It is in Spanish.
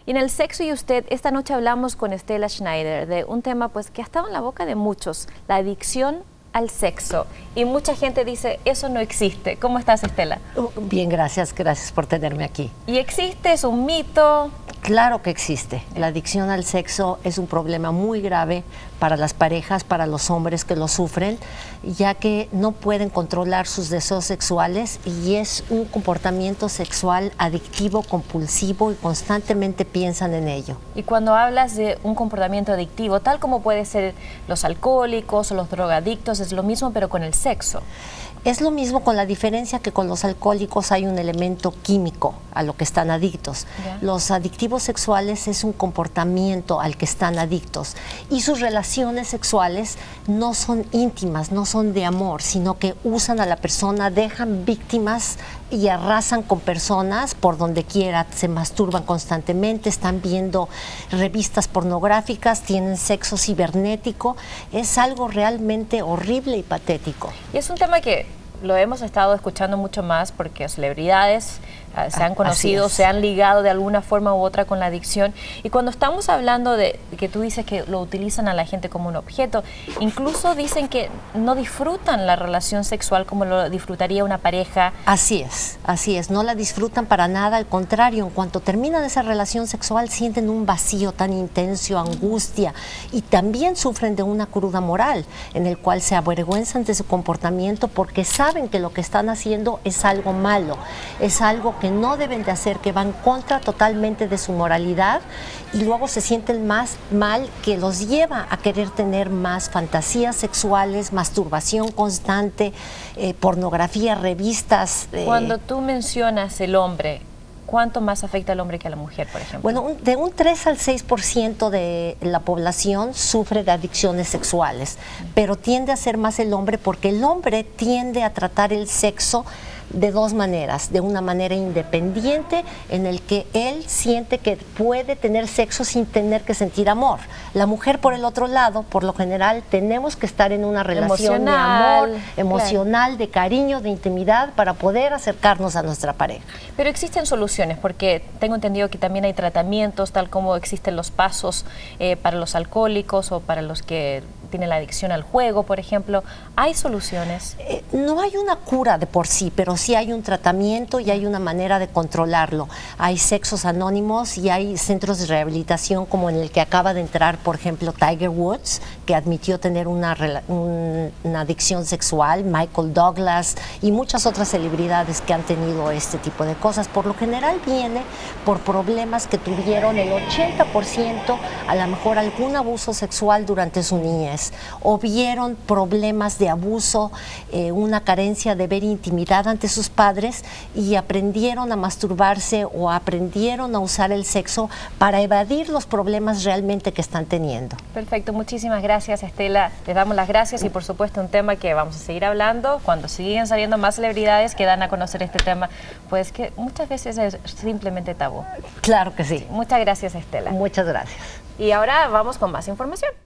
Y en el sexo y usted, esta noche hablamos con Estela Schneider de un tema pues que ha estado en la boca de muchos, la adicción al sexo. Y mucha gente dice, eso no existe. ¿Cómo estás, Estela? Bien, gracias por tenerme aquí. ¿Y existe? ¿Es un mito? Claro que existe. La adicción al sexo es un problema muy grave para las parejas, para los hombres que lo sufren, ya que no pueden controlar sus deseos sexuales y es un comportamiento sexual adictivo, compulsivo y constantemente piensan en ello. Y cuando hablas de un comportamiento adictivo, tal como puede ser los alcohólicos o los drogadictos, es lo mismo pero con el sexo. Es lo mismo, con la diferencia que con los alcohólicos hay un elemento químico a lo que están adictos. Yeah. Los adictivos sexuales es un comportamiento al que están adictos y sus relaciones sexuales no son íntimas, no son de amor, sino que usan a la persona, dejan víctimas y arrasan con personas por donde quiera, se masturban constantemente, están viendo revistas pornográficas, tienen sexo cibernético, es algo realmente horrible y patético. Y es un tema que lo hemos estado escuchando mucho más porque celebridades se han conocido, se han ligado de alguna forma u otra con la adicción. Y cuando estamos hablando de que tú dices que lo utilizan a la gente como un objeto, incluso dicen que no disfrutan la relación sexual como lo disfrutaría una pareja. Así es, no la disfrutan para nada, al contrario, en cuanto terminan esa relación sexual sienten un vacío tan intenso, angustia, y también sufren de una cruda moral, en el cual se avergüenzan de su comportamiento porque saben que lo que están haciendo es algo malo, es algo que no deben de hacer, que van contra totalmente de su moralidad, y luego se sienten más mal, que los lleva a querer tener más fantasías sexuales, masturbación constante, pornografía, revistas. Cuando tú mencionas el hombre, ¿cuánto más afecta al hombre que a la mujer, por ejemplo? Bueno, de un 3 al 6% de la población sufre de adicciones sexuales, pero tiende a ser más el hombre porque el hombre tiende a tratar el sexo de dos maneras, de una manera independiente en el que él siente que puede tener sexo sin tener que sentir amor. La mujer, por el otro lado, por lo general tenemos que estar en una relación de amor, emocional, claro, de cariño, de intimidad para poder acercarnos a nuestra pareja. Pero existen soluciones, porque tengo entendido que también hay tratamientos, tal como existen los pasos para los alcohólicos o para los que tienen la adicción al juego, por ejemplo. ¿Hay soluciones? No hay una cura de por sí, pero sí hay un tratamiento y hay una manera de controlarlo. Hay sexos anónimos y hay centros de rehabilitación como en el que acaba de entrar, por ejemplo, Tiger Woods, que admitió tener una adicción sexual, Michael Douglas y muchas otras celebridades que han tenido este tipo de cosas. Por lo general viene por problemas que tuvieron el 80%, a lo mejor algún abuso sexual durante su niñez, o vieron problemas de abuso, una carencia de ver intimidad ante sus padres y aprendieron a masturbarse o aprendieron a usar el sexo para evadir los problemas realmente que están teniendo. Perfecto, muchísimas gracias, Estela. Les damos las gracias y por supuesto un tema que vamos a seguir hablando cuando siguen saliendo más celebridades que dan a conocer este tema, pues que muchas veces es simplemente tabú. Claro que sí. Muchas gracias, Estela. Muchas gracias. Y ahora vamos con más información.